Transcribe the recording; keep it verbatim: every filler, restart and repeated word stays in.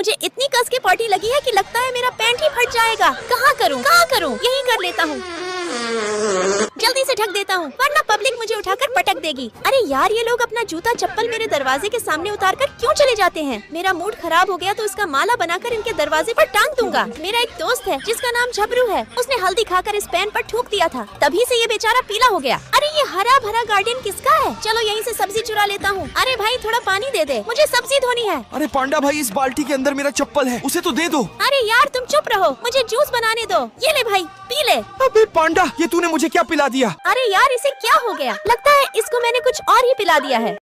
मुझे इतनी कस के पॉटी लगी है कि लगता है मेरा पैंट ही फट जाएगा। कहाँ करूँ कहाँ करूँ यही कर लेता हूँ, जल्दी से ढक देता हूँ वरना पब्लिक मुझे उठाकर पटक देगी। अरे यार ये लोग अपना जूता चप्पल मेरे दरवाजे के सामने उतार कर क्यों चले जाते हैं। मेरा मूड खराब हो गया तो इसका माला बनाकर इनके दरवाजे पर टांग दूंगा। मेरा एक दोस्त है जिसका नाम झबरू है, उसने हल्दी खाकर इस पेन पर थूक दिया था, तभी से ये बेचारा पीला हो गया। अरे ये हरा भरा गार्डन किसका है, चलो यहीं से सब्जी चुरा लेता हूँ। अरे भाई थोड़ा पानी दे दे, मुझे सब्जी धोनी है। अरे पांडा भाई इस बाल्टी के अंदर मेरा चप्पल है, उसे तो दे दो। अरे यार तुम चुप रहो, मुझे जूस बनाने दो। ये ले भाई पी ले। अबे पांडा ये तूने मुझे क्या पिला दिया। अरे यार इसे क्या हो गया, लगता है इसको मैंने कुछ और ही पिला दिया है।